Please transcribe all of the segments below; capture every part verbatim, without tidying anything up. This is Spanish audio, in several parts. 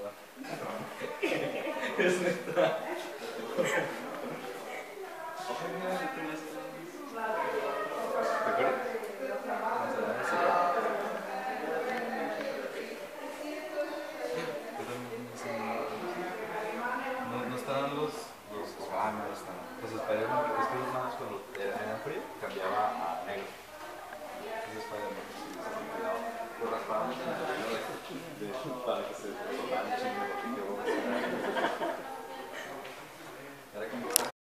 Es neta. Oye, mira, yo tenía esto. ¿Te acuerdas? No, no estaban los, los, ah, no estaban. Los Spider-Man, es que los manos cuando eran frío cambiaba a negro. Ese Spider-Man, sí, se me quedaba. Lo raspábamos en el pelo de, de, para que se transformara en chingo, porque quedó. Era como.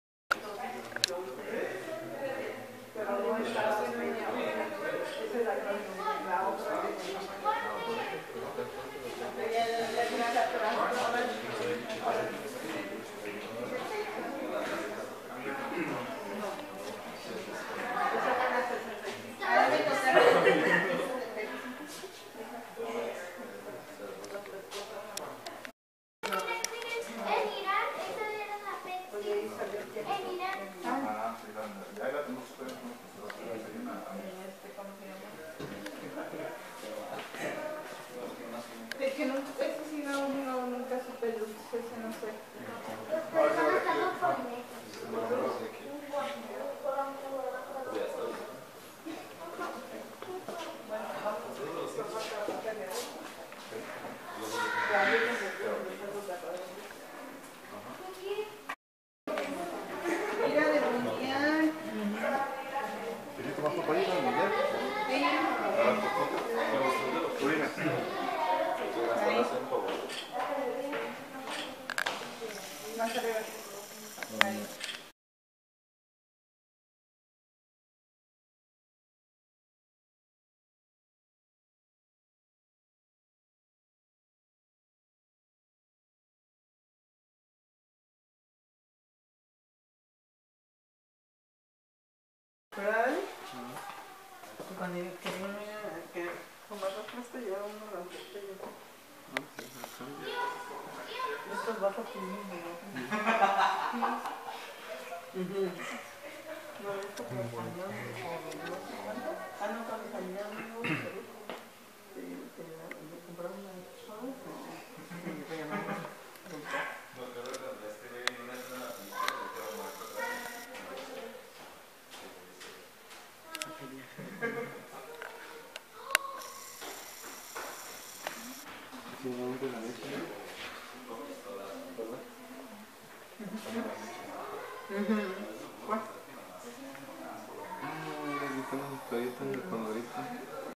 Es que no, eso sí no, no, nunca supe el dulce, ese no sé. Mira de mundial. ¿Quieres tomar papaya del mundial? Sí. Más arriba. Ahí. ¿Verdad? Cuando yo quería que tomar refresco, yo uno la botella. Esto es bajo tu mismo, ¿no? No, esto con cañón, no sé cuánto. Ah, no, con cañón, no, pero te compraron una sola, y me llamaron. Sí, no, de la leche. ¿Cuál? Ah, las historietas de Condorito.